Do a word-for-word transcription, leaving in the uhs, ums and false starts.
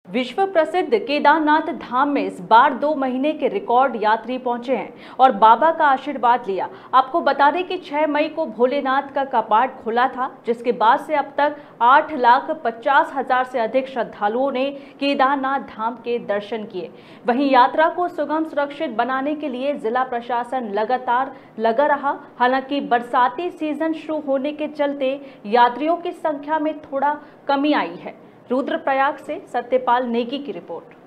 विश्व प्रसिद्ध केदारनाथ धाम में इस बार दो महीने के रिकॉर्ड यात्री पहुंचे हैं और बाबा का आशीर्वाद लिया। आपको बता दें कि छह मई को भोलेनाथ का कपाट खुला था, जिसके बाद से अब तक आठ लाख पचास हजार से अधिक श्रद्धालुओं ने केदारनाथ धाम के दर्शन किए। वहीं यात्रा को सुगम सुरक्षित बनाने के लिए जिला प्रशासन लगातार लगा रहा। हालांकि बरसाती सीजन शुरू होने के चलते यात्रियों की संख्या में थोड़ा कमी आई है। रुद्रप्रयाग से सत्यपाल नेगी की रिपोर्ट।